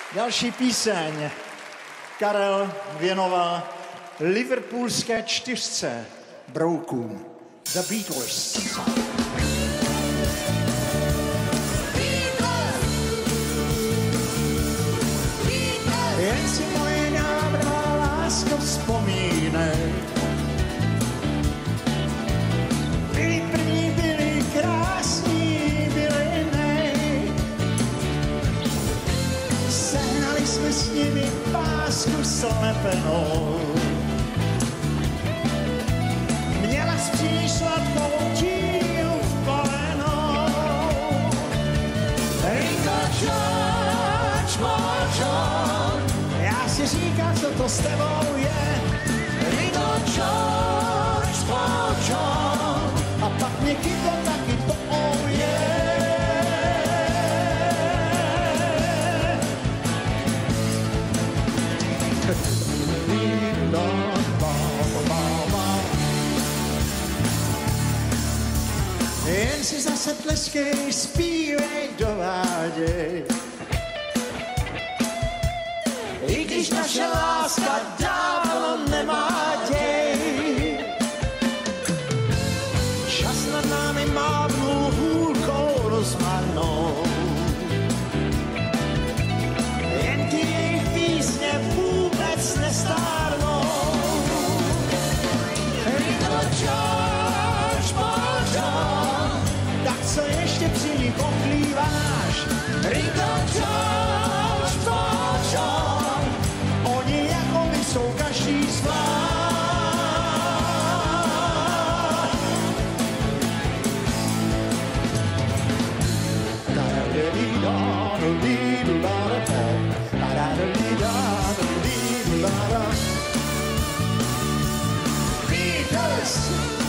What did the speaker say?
Další píseň Karel věnoval liverpoolské čtyřce broukům. The Beatles. Jen si moje návrhá lásko vzpomínej. Byli první, byli krásní, byli nej. Sehnali jsme s nimi pásku slepenou. Měla spříš sladkou díru v kolenou. Ringo George, já si říkám, co to s tebou je. Ringo George, a pak mě chytlo taky to je. Jen si zase tleskej, zpívej, dováděj. I když naše láska dávno nemá děj. Čas nad námi mávnul hůlkou rozmarnou. Jen ty jejich písně vůbec nestárnou. Ringo George, tak co ještě při nich oplýváš? Ringo George, oni jako my jsou každý zvlášť. Beatles!